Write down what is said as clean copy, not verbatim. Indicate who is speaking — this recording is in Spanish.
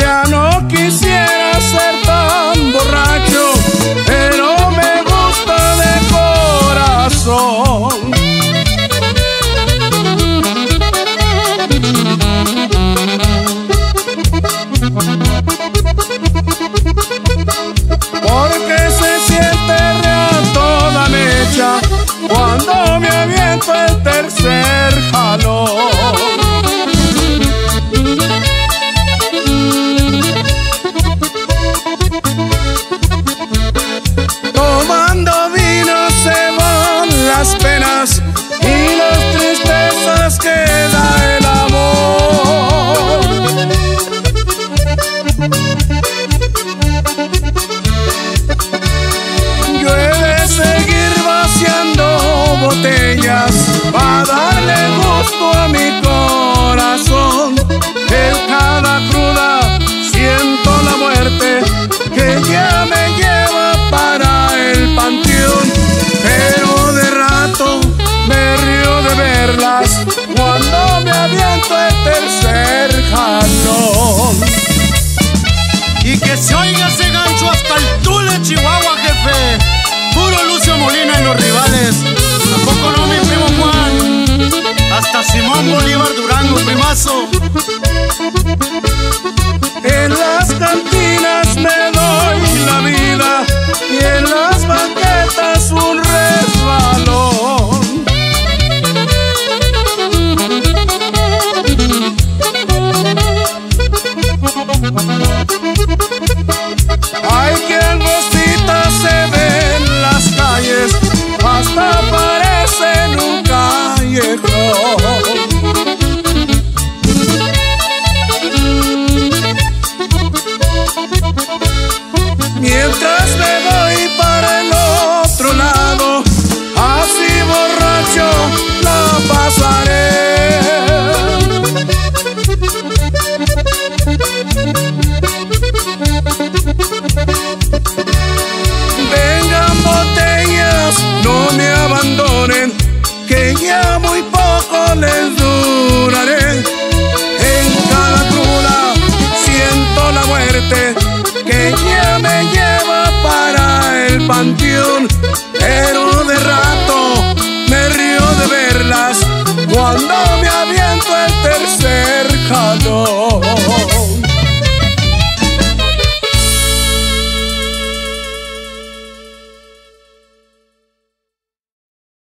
Speaker 1: Ya no quisiera ser tan borracho, pero me gusta de corazón. Porque se siente real toda mecha cuando me aviento el tercer jalón. Tomando vino se van las penas y las tristezas que da el amor. Yo he de seguir vaciando botellas para darle gusto a mi corazón. En cada cruda siento la muerte que ya me lleva para el panteón, pero de rato me río de verlas cuando me aviento el tercer jalón.
Speaker 2: Y que se oiga ese gancho hasta el Tule, Chihuahua, jefe. Puro Lucio Molina en los rivales. Tampoco no, mi primo Juan. Hasta Simón Bolívar Durango, primazo.